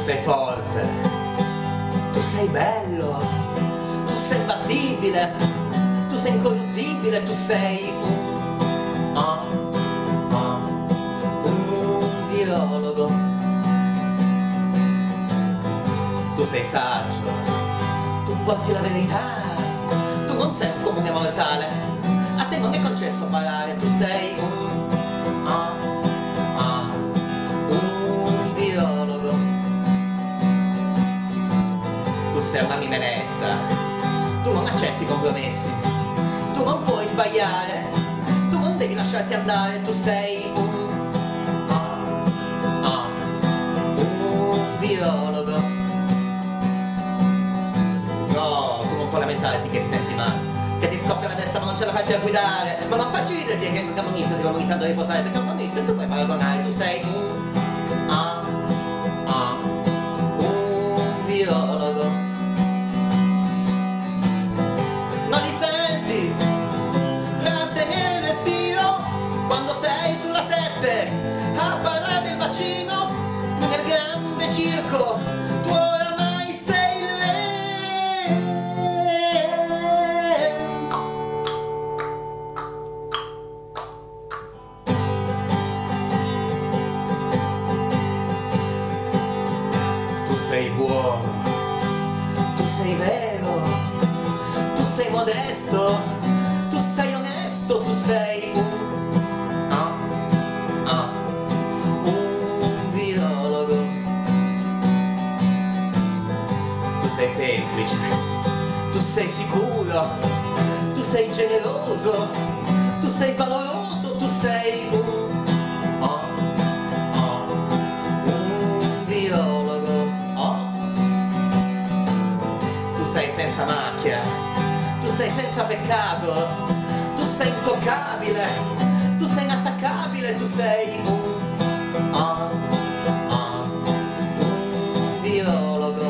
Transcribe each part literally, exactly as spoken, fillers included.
sei forte, tu sei bello, tu sei imbattibile, tu sei incorruttibile, tu sei un, oh, oh, un virologo. Tu sei saggio, tu porti la verità, tu non sei un comune mortale, a te non è concesso parlare, tu sei un, oh, oh, un virologo. Tu sei una mimeletta, tu non accetti compromessi, tu non puoi sbagliare, tu non devi lasciarti andare, tu sei un, oh, oh, un virologo. No, tu non puoi lamentarti che ti senti male, che ti scoppia la testa ma non ce la fai più a guidare, ma non faccio ridere dire che un comunista ti va vomitando a riposare, perché un comunista tu puoi paragonare, tu sei un, ah, ah, un virologo. Non li senti trattenere il respiro quando sei sulla sette a parlare del vaccino nel grande circo, tu oramai sei il re. Tu sei buono, tu sei vero, tu sei modesto, tu sei onesto, tu sei un, ah, ah, un virologo. Tu sei semplice, tu sei sicuro, tu sei generoso, tu sei valoroso, tu sei un, oh, oh, un virologo. Oh. Tu sei senza macchia, tu sei senza peccato, tu sei intoccabile, tu sei inattaccabile, tu sei un, oh, oh, un virologo.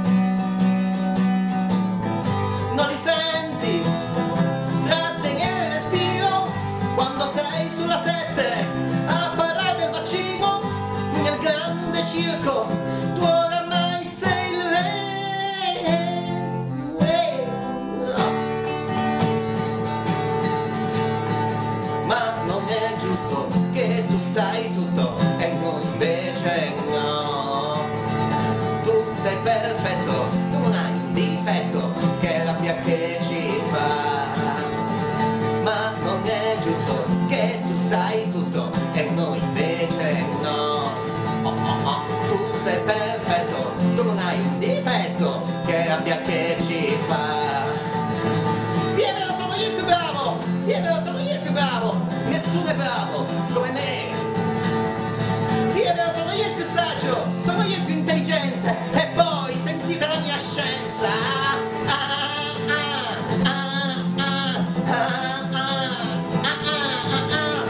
Non li senti trattenere il respiro quando sei sulla sette a parlare del vaccino nel grande circo, tu oramai sei il re. Ma non è giusto che tu sai tutto e noi invece no. Tu sei perfetto, tu non hai un difetto che è rabbia che ci fa. Ma non è giusto che tu sai tutto e noi invece no. Oh, oh, oh. Tu sei perfetto, tu non hai un difetto che è rabbia che ci fa. Sì è vero, sono io il più bravo, sì è vero, sono io il più bravo, nessuno è bravo come me. Sì è vero, sono io il più saggio, sono io il più intelligente, e poi sentite la mia scienza. Ah, ah, ah, ah, ah, ah, ah, ah, ah.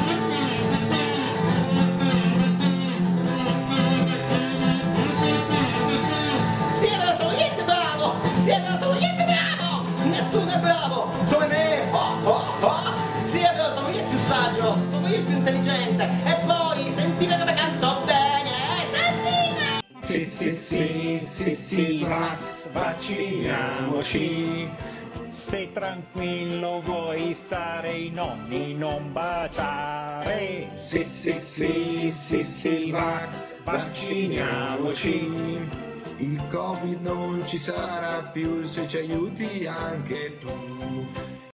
Sì è vero, sono io il più bravo, sì è vero, sono io il più bravo, nessuno è bravo come me. Oh, oh, oh. Sì è vero, sono io il più saggio, sono io il più intelligente, e poi sentite come canto bene, sentite! Sì, sì, sì, sì, sì, Max, vacciniamoci. Se tranquillo vuoi stare i nonni non baciare. Sì, sì, sì, sì, sì, Max, vacciniamoci. Il Covid non ci sarà più se ci aiuti anche tu.